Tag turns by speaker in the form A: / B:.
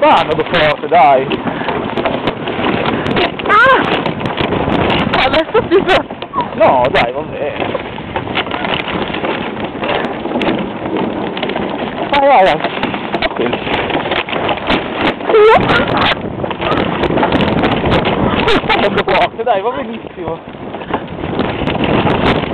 A: vanno forte, dai.
B: Ah! Adesso si fa...
A: No, dai, va bene. Vai, vai, vai. Molto forte, dai, va benissimo.